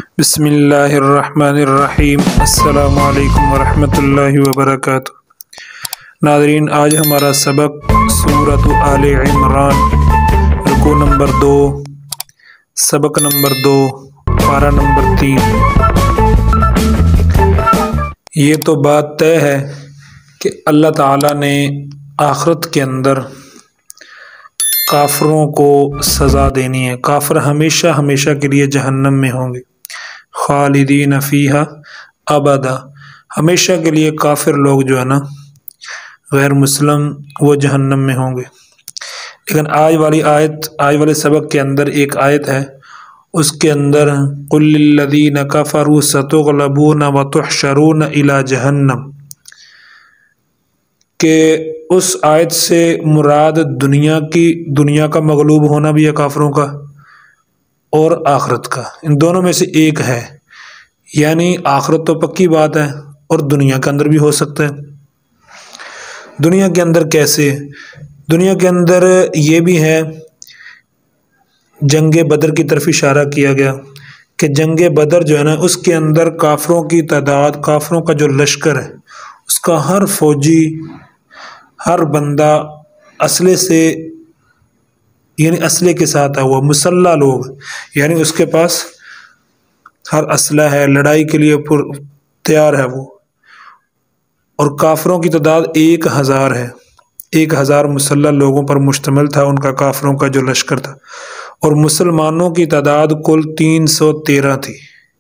بسم اللہ الرحمن الرحیم۔ السلام علیکم ورحمۃ اللہ وبرکاتہ۔ ناظرین، آج ہمارا سبق سورۃ آل عمران، رکوع نمبر 2، سبق نمبر 2، پارہ نمبر 3۔ یہ تو بات طے ہے کہ اللہ تعالیٰ نے آخرت کے اندر کافروں کو سزا دینی ہے۔ کافر ہمیشہ ہمیشہ کے لیے جہنم میں ہوں گے، خالدین فیہا ابدا، ہمیشہ کے لیے کافر لوگ جو ہے نا غیر مسلم، وہ جہنم میں ہوں گے۔ لیکن آج والے سبق کے اندر ایک آیت ہے، اس کے اندر قل للذین کفروا ستغلبون وتحشرون الی جہنم، کہ اس آیت سے مراد دنیا کا مغلوب ہونا بھی ہے کافروں کا، اور آخرت کا، ان دونوں میں سے ایک ہے۔ یعنی آخرت تو پکی بات ہے، اور دنیا کے اندر بھی ہو سکتا ہے۔ دنیا کے اندر کیسے؟ دنیا کے اندر یہ بھی ہے، جنگ بدر کی طرف اشارہ کیا گیا کہ جنگ بدر جو ہے نا، اس کے اندر کافروں کی تعداد، کافروں کا جو لشکر ہے، اس کا ہر فوجی، ہر بندہ اسلحے سے، یعنی اسلحے کے ساتھ ہے، وہ مسلح لوگ، یعنی اس کے پاس ہر اسلحہ ہے، لڑائی کے لیے تیار ہے وہ۔ اور کافروں کی تعداد 1000 ہے، 1000 مسلح لوگوں پر مشتمل تھا ان کا، کافروں کا جو لشکر تھا۔ اور مسلمانوں کی تعداد کل 313 تھی،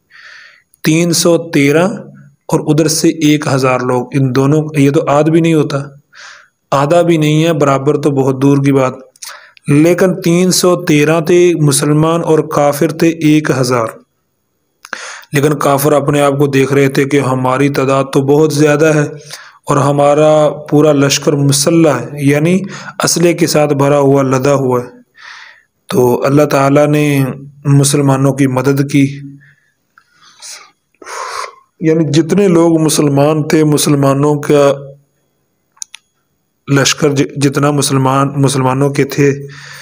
313 اور ادھر سے 1000 لوگ، ان دونوں، یہ تو آدھ بھی نہیں ہوتا، آدھا بھی نہیں ہے، برابر تو بہت دور کی بات، لیکن 313 تھے مسلمان اور کافر تھے 1000۔ لیکن کافر اپنے آپ کو دیکھ رہے تھے کہ ہماری تعداد تو بہت زیادہ ہے اور ہمارا پورا لشکر مسلح ہے، یعنی اسلحے کے ساتھ بھرا ہوا، لدا ہوا ہے۔ تو اللہ تعالیٰ نے مسلمانوں کی مدد کی، یعنی جتنے لوگ مسلمان تھے، مسلمانوں کا لشکر جتنا مسلمانوں کے تھے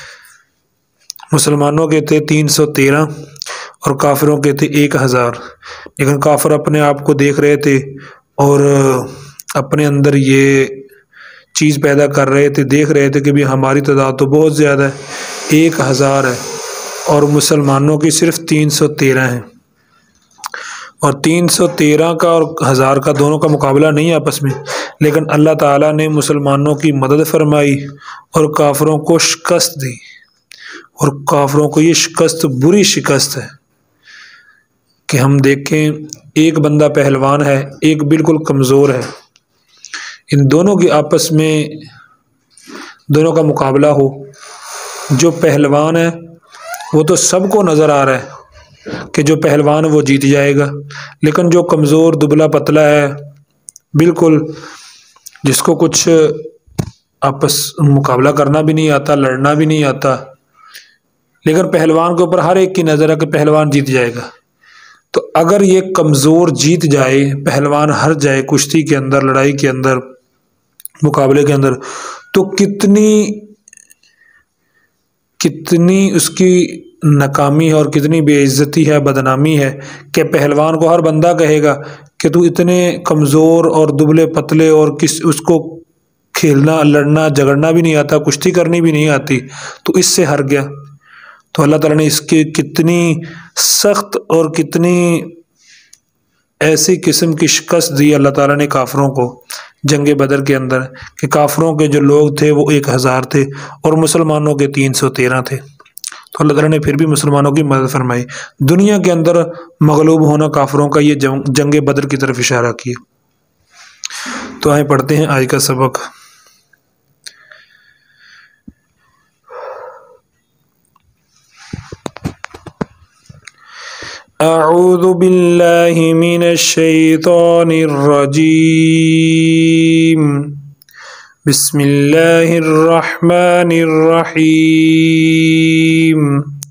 313 اور کافروں کے تھے 1000۔ لیکن کافر اپنے آپ کو دیکھ رہے تھے اور اپنے اندر یہ چیز پیدا کر رہے تھے، دیکھ رہے تھے کہ بھی ہماری تعداد تو بہت زیادہ ہے، 1000 ہے، اور مسلمانوں کی صرف 313 ہیں، اور 313 کا اور 1000 کا دونوں کا مقابلہ نہیں ہے آپس میں۔ لیکن اللہ تعالیٰ نے مسلمانوں کی مدد فرمائی اور کافروں کو شکست دی، اور کافروں کو یہ شکست بری شکست ہے کہ ہم دیکھیں، ایک بندہ پہلوان ہے، ایک بالکل کمزور ہے، ان دونوں کی آپس میں دونوں کا مقابلہ ہو، جو پہلوان ہے وہ تو سب کو نظر آ رہا ہے کہ جو پہلوان وہ جیت جائے گا، لیکن جو کمزور دبلا پتلا ہے، بالکل جس کو کچھ مقابلہ کرنا بھی نہیں آتا، لڑنا بھی نہیں آتا، لیکن پہلوان کے اوپر ہر ایک کی نظر ہے کہ پہلوان جیت جائے گا۔ تو اگر یہ کمزور جیت جائے، پہلوان ہار جائے کشتی کے اندر، لڑائی کے اندر، مقابلے کے اندر، تو کتنی اس کی ناکامی ہے اور کتنی بے عزتی ہے، بدنامی ہے، کہ پہلوان کو ہر بندہ کہے گا کہ تو اتنے کمزور اور دبلے پتلے، اور اس کو کھیلنا، لڑنا، جھگڑنا بھی نہیں آتا، کشتی کرنی بھی نہیں آتی، تو اس سے ہار گیا۔ تو اللہ تعالیٰ نے اس کی کتنی سخت اور کتنی ایسی قسم کی شکست دی اللہ تعالیٰ نے کافروں کو جنگ بدر کے اندر، کہ کافروں کے جو لوگ تھے وہ 1000 تھے اور مسلمانوں کے 313 تھے۔ تو اللہ تعالیٰ نے پھر بھی مسلمانوں کی مدد فرمائی۔ دنیا کے اندر مغلوب ہونا کافروں کا، یہ جنگ بدر کی طرف اشارہ کیا۔ تو آئیں پڑھتے ہیں آج کا سبق۔ اعوذ باللہ من الشیطان الرجیم، بسم اللہ الرحمن الرحیم۔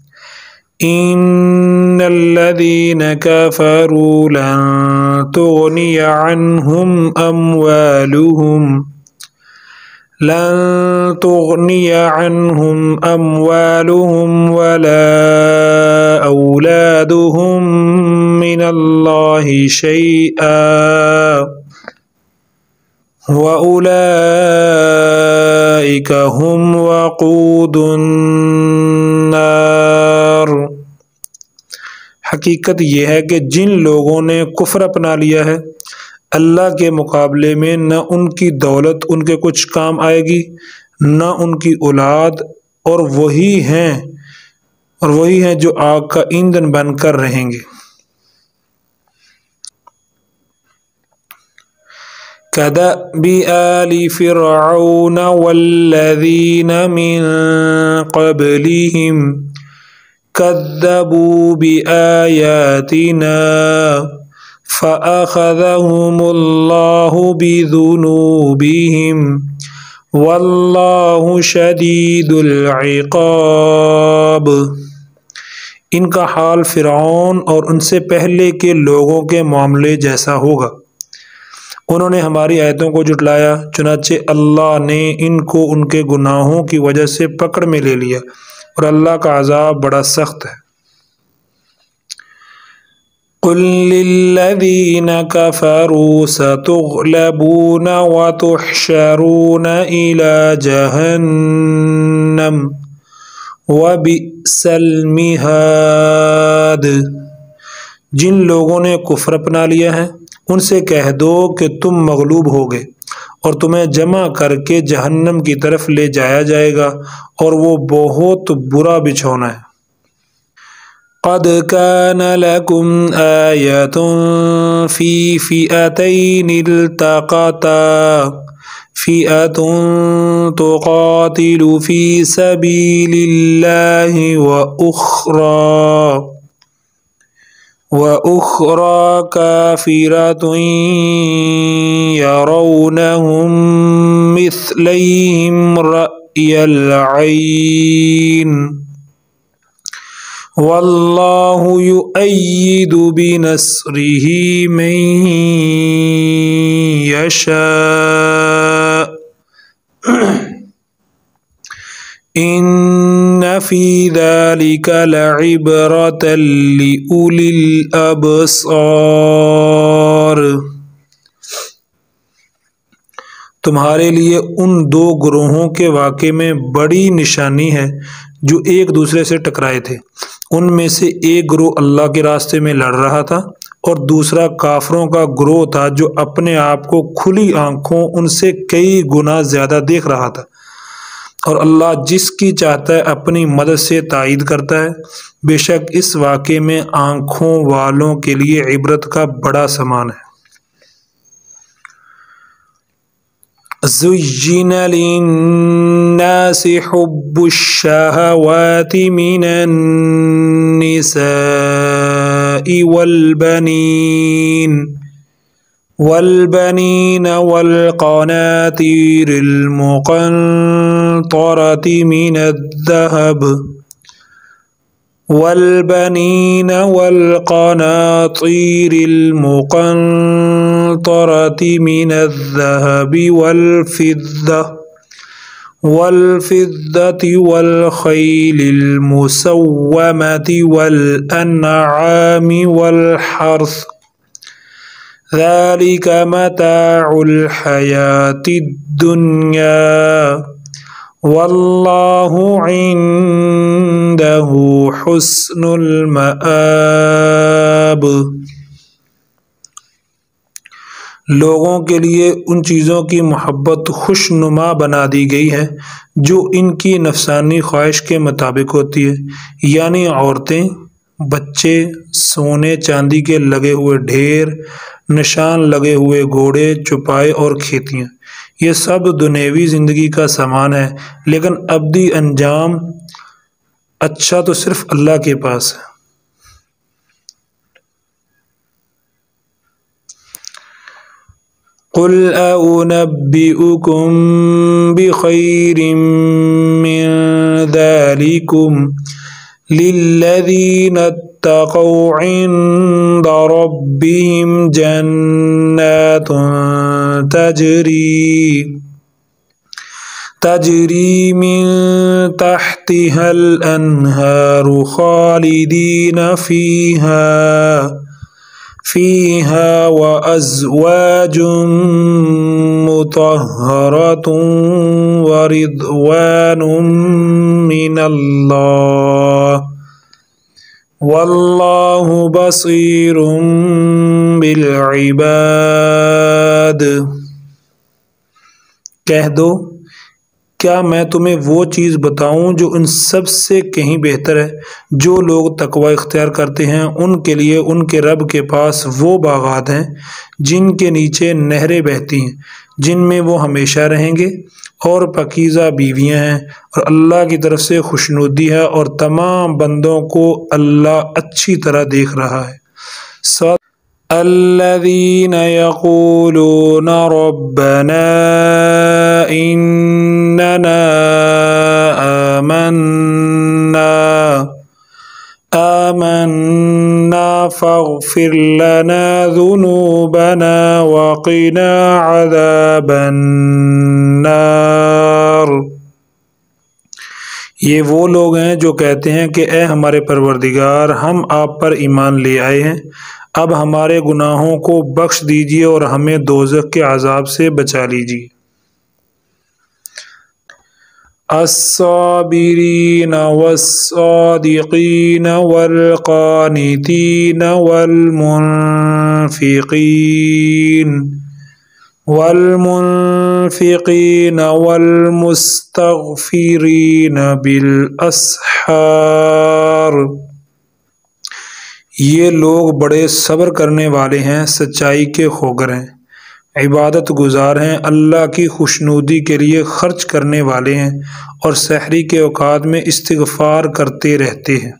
ان الذین کفروا لن تغنی عنہم اموالہم لن تغني عنهم أموالهم ولا أولادهم من الله شيئا وأولئك هم وقود النار۔ حقیقت یہ ہے کہ جن لوگوں نے کفر اپنا لیا ہے اللہ کے مقابلے میں نہ ان کی دولت ان کے کچھ کام آئے گی نہ ان کی اولاد، اور وہی ہیں جو آگ کا ایندھن بن کر رہیں گے۔ كدأب آل فرعون والذين من قبلهم كذبوا بآياتنا فأخذهم الله بذنوبهم والله شدید العقاب۔ ان کا حال فرعون اور ان سے پہلے کے لوگوں کے معاملے جیسا ہوگا، انہوں نے ہماری آیتوں کو جھٹلایا، چنانچہ اللہ نے ان کو ان کے گناہوں کی وجہ سے پکڑ میں لے لیا، اور اللہ کا عذاب بڑا سخت ہے۔ قل للذین کفروا ستغلبون وتحشرون إلی جہنم وبئس المہاد۔ جن لوگوں نے کفر اپنا لیا ہے ان سے کہہ دو کہ تم مغلوب ہوگے اور تمہیں جمع کر کے جہنم کی طرف لے جایا جائے گا، اور وہ بہت برا بچھونا ہے۔ قد كان لكم آية في فئتين التقتا فئة تقاتل في سبيل الله وأخرى كافرة يرونهم مثليهم رأي العين واللہ یؤید بنصرہ من یشاء ان فی ذلک لعبرۃ لأولی الابصار۔ تمہارے لیے ان دو گروہوں کے واقعے میں بڑی نشانی ہے جو ایک دوسرے سے ٹکرائے تھے۔ ان میں سے ایک گروہ اللہ کے راستے میں لڑ رہا تھا اور دوسرا کافروں کا گروہ تھا جو اپنے آپ کو کھلی آنکھوں ان سے کئی گنا زیادہ دیکھ رہا تھا، اور اللہ جس کی چاہتا ہے اپنی مدد سے تائید کرتا ہے۔ بے شک اس واقعے میں آنکھوں والوں کے لیے عبرت کا بڑا سامان ہے۔ زُيِّنَ لِلنَّاسِ حُبُّ الشَّهَوَاتِ مِنَ النِّسَاءِ والبنين والقناطير المقنطرة من الذهب والبنين والقناطير المقنطرة من الذهب والفضة والخيل المسومة والأنعام والحرث ذلك متاع الحياة الدنيا واللہ عنده حسن المآب۔ لوگوں کے لیے ان چیزوں کی محبت خوش نما بنا دی گئی ہے جو ان کی نفسانی خواہش کے مطابق ہوتی ہے، یعنی عورتیں، بچے، سونے چاندی کے لگے ہوئے ڈھیر، نشان لگے ہوئے گھوڑے، چوپائے اور کھیتیاں۔ یہ سب دنیوی زندگی کا سامان ہے، لیکن ابدی انجام اچھا تو صرف اللہ کے پاس ہے۔ قل أنبئكم بخير من ذلكم للذين اتقوا عند ربهم جنات تجری من تحتها الانہار خالدین فیہا وازواج مطہرۃ ورضوان من اللہ واللہ بصیر بالعباد۔ کہہ دو کیا میں تمہیں وہ چیز بتاؤں جو ان سب سے کہیں بہتر ہے؟ جو لوگ تقوی اختیار کرتے ہیں ان کے لیے ان کے رب کے پاس وہ باغات ہیں جن کے نیچے نہریں بہتی ہیں، جن میں وہ ہمیشہ رہیں گے، اور پاکیزہ بیویاں ہیں، اور اللہ کی طرف سے خوشنودی ہے، اور تمام بندوں کو اللہ اچھی طرح دیکھ رہا ہے۔ الذين يقولون ربنا إننا آمنا فاغفر لنا ذنوبنا وقنا عذاب النار۔ یہ وہ لوگ ہیں جو کہتے ہیں کہ اے ہمارے پروردگار، ہم آپ پر ایمان لے آئے ہیں، اب ہمارے گناہوں کو بخش دیجیے اور ہمیں دوزخ کے عذاب سے بچا لیجیے۔ الصابرین والصادقین والقانتین والمنفقین والمستغفرین بالاسحار۔ یہ لوگ بڑے صبر کرنے والے ہیں، سچائی کے خوگر ہیں، عبادت گزار ہیں، اللہ کی خوشنودی کے لیے خرچ کرنے والے ہیں، اور سحری کے اوقات میں استغفار کرتے رہتے ہیں۔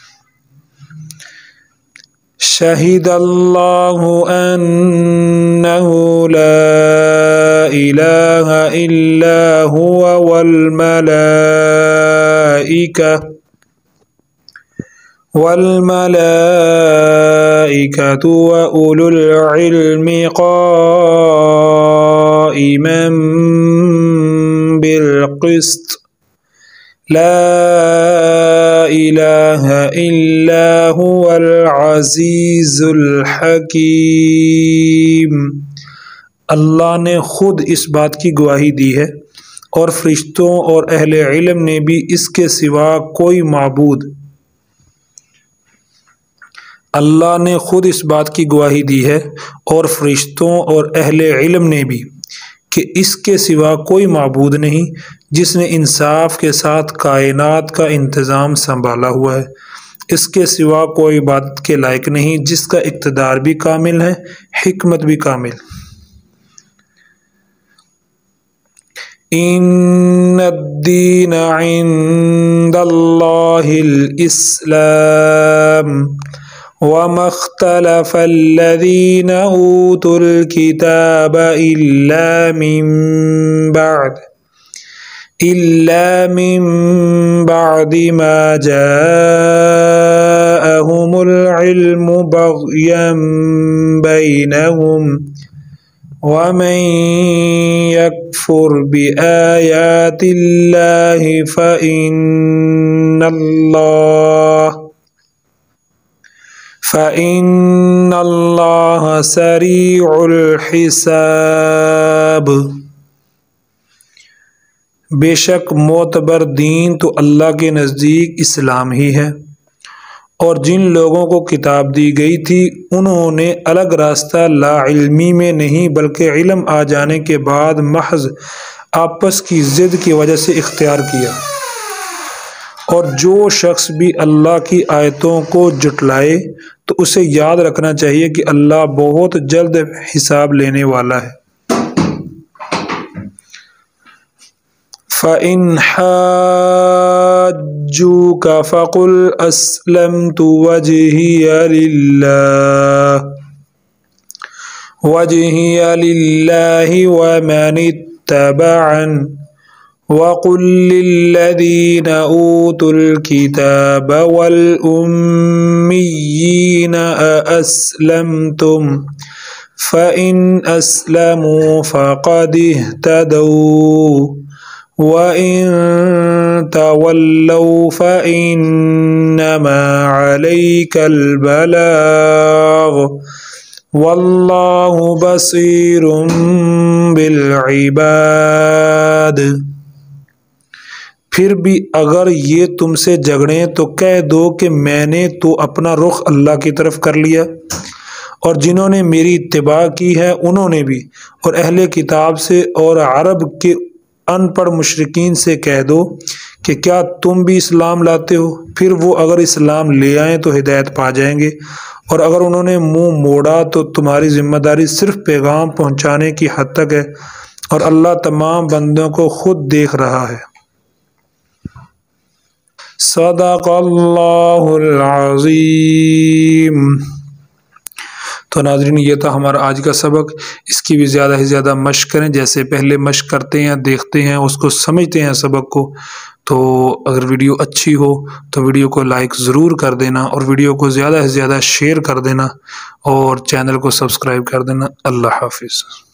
شہد اللہ انہ لا الہ الا هو والملائکۃ وأولو العلم قائما بالقسط لا الہ الا هو العزیز الحکیم۔ اللہ نے خود اس بات کی گواہی دی ہے، اور فرشتوں اور اہل علم نے بھی اس کے سوا کوئی معبود اللہ نے خود اس بات کی گواہی دی ہے، اور فرشتوں اور اہل علم نے بھی، کہ اس کے سوا کوئی معبود نہیں جس نے انصاف کے ساتھ کائنات کا انتظام سنبھالا ہوا ہے، اس کے سوا کوئی عبادت کے لائق نہیں جس کا اقتدار بھی کامل ہے، حکمت بھی کامل۔ ان الدین عند اللہ الاسلام وما اختلف الذين اوتوا الكتاب الا من بعد ما جاءهم العلم بغيا بينهم ومن يكفر بآيات الله فإن اللہ سریع الحساب۔ بے شک معتبر دین تو اللہ کے نزدیک اسلام ہی ہے، اور جن لوگوں کو کتاب دی گئی تھی انہوں نے الگ راستہ لا علمی میں نہیں بلکہ علم آ جانے کے بعد محض آپس کی ضد کی وجہ سے اختیار کیا، اور جو شخص بھی اللہ کی آیتوں کو جھٹلائے تو اسے یاد رکھنا چاہیے کہ اللہ بہت جلد حساب لینے والا ہے۔ فَإِنْ حَاجُّوكَ فَقُلْ أَسْلَمْتُ وَجْهِيَ لِلَّهِ وَمَنِ اتَّبَعَنِ وَقُلْ لِلَّذِينَ أُوتُوا الْكِتَابَ وَالْأُمِّيِّينَ أَأَسْلَمْتُمْ فَإِنْ أَسْلَمُوا فَقَدِ اهْتَدَوْا وَإِن تَوَلَّوْا فَإِنَّمَا عَلَيْكَ الْبَلَاغُ وَاللَّهُ بَصِيرٌ بِالْعِبَادِ۔ پھر بھی اگر یہ تم سے جھگڑیں تو کہہ دو کہ میں نے تو اپنا رخ اللہ کی طرف کر لیا، اور جنہوں نے میری اتباع کی ہے انہوں نے بھی، اور اہل کتاب سے اور عرب کے ان پڑھ مشرکین سے کہہ دو کہ کیا تم بھی اسلام لاتے ہو؟ پھر وہ اگر اسلام لے آئیں تو ہدایت پا جائیں گے، اور اگر انہوں نے منہ موڑا تو تمہاری ذمہ داری صرف پیغام پہنچانے کی حد تک ہے، اور اللہ تمام بندوں کو خود دیکھ رہا ہے۔ صدق اللہ العظیم۔ تو ناظرین، یہ تھا ہمارا آج کا سبق۔ اس کی بھی زیادہ سے زیادہ مشق کریں، جیسے پہلے مشق کرتے ہیں، دیکھتے ہیں، اس کو سمجھتے ہیں سبق کو۔ تو اگر ویڈیو اچھی ہو تو ویڈیو کو لائک ضرور کر دینا، اور ویڈیو کو زیادہ سے زیادہ شیئر کر دینا، اور چینل کو سبسکرائب کر دینا۔ اللہ حافظ۔